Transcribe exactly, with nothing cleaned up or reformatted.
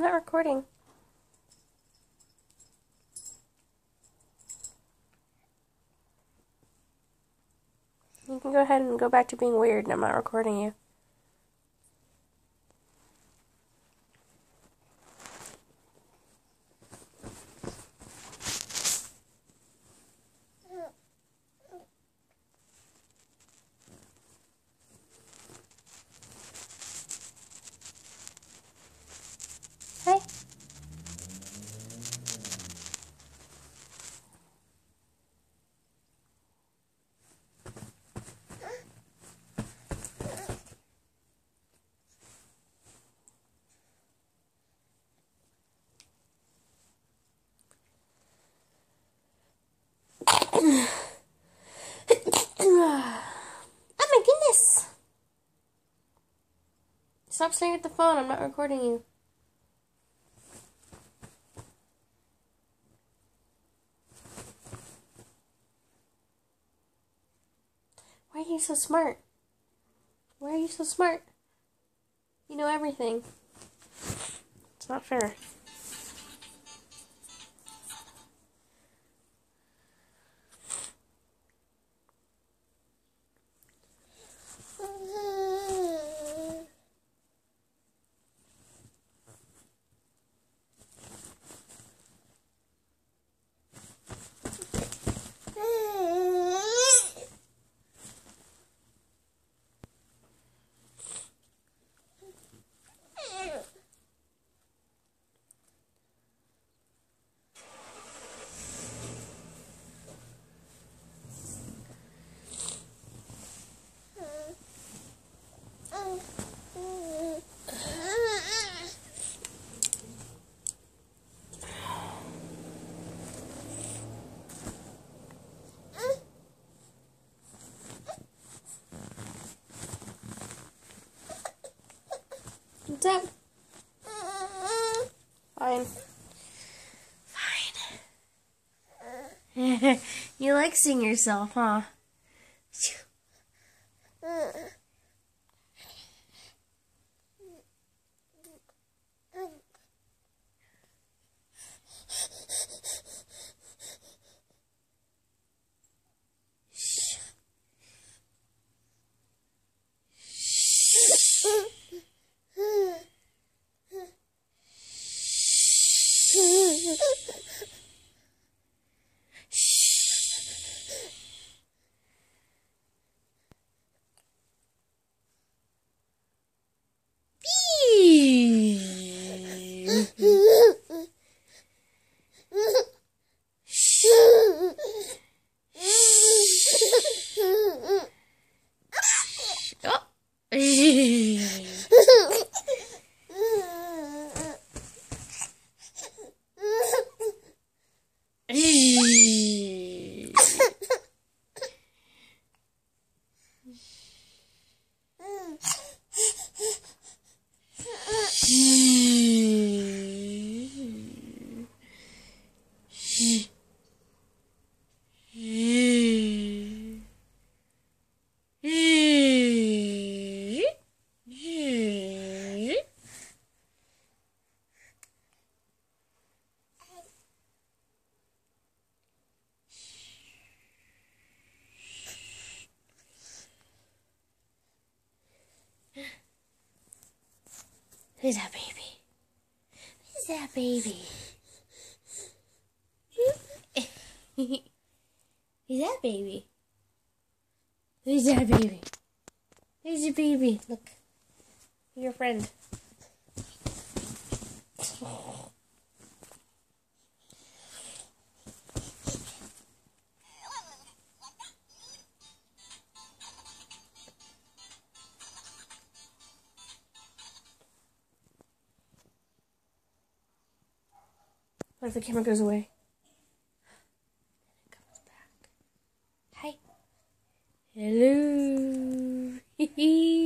not recording. You can go ahead and go back to being weird, and I'm not recording you. Hey. Oh my goodness! Stop staring at the phone, I'm not recording you. Why are you so smart? Why are you so smart? You know everything. It's not fair. What's up? Fine. Fine. You like seeing yourself, huh? Who's that baby? Who's that baby? Who's that baby? Who's that baby? Who's your baby? Look. Your friend. What if the camera goes away? It comes back. Hi. Hello.